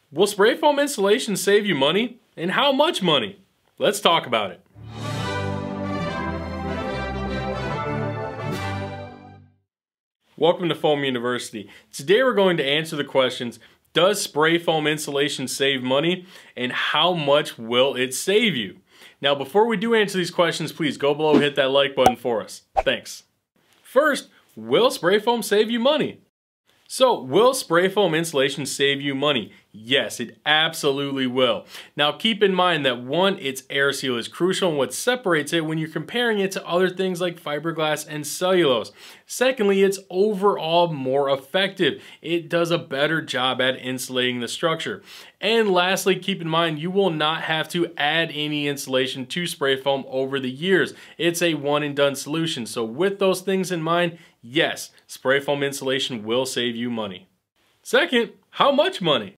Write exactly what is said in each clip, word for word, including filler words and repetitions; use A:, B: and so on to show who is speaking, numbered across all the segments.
A: Will spray foam insulation save you money? And how much money? Let's talk about it. Welcome to Foam University. Today we're going to answer the questions, does spray foam insulation save money? And how much will it save you? Now before we do answer these questions, please go below and hit that like button for us. Thanks. First, will spray foam save you money? So, will spray foam insulation save you money? Yes, it absolutely will. Now keep in mind that one, its air seal is crucial and what separates it when you're comparing it to other things like fiberglass and cellulose. Secondly, it's overall more effective. It does a better job at insulating the structure. And lastly, keep in mind you will not have to add any insulation to spray foam over the years. It's a one and done solution. So with those things in mind, yes, spray foam insulation will save you money. Second, how much money?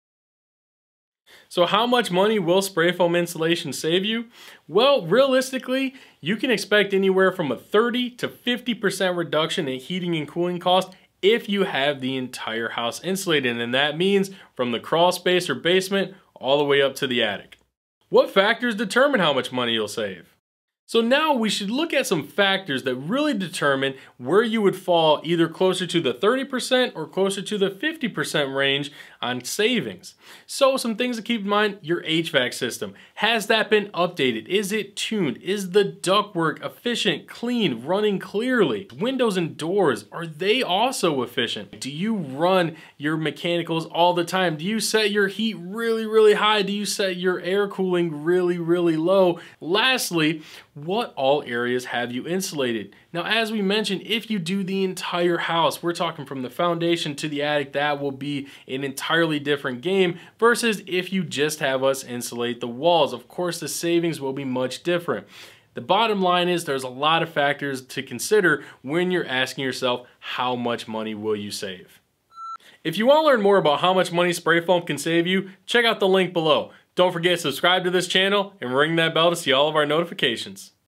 A: So how much money will spray foam insulation save you? Well, realistically, you can expect anywhere from a thirty to fifty percent reduction in heating and cooling costs if you have the entire house insulated, and that means from the crawl space or basement all the way up to the attic. What factors determine how much money you'll save? So now we should look at some factors that really determine where you would fall either closer to the thirty percent or closer to the fifty percent range on savings. So some things to keep in mind, your H V A C system. Has that been updated? Is it tuned? Is the ductwork efficient, clean, running clearly? Windows and doors, are they also efficient? Do you run your mechanicals all the time? Do you set your heat really, really high? Do you set your air cooling really, really low? Lastly, what all areas have you insulated? Now, as we mentioned, if you do the entire house, we're talking from the foundation to the attic, that will be an entirely different game versus if you just have us insulate the walls. Of course, the savings will be much different. The bottom line is there's a lot of factors to consider when you're asking yourself, how much money will you save? If you want to learn more about how much money spray foam can save you, check out the link below. Don't forget to subscribe to this channel and ring that bell to see all of our notifications.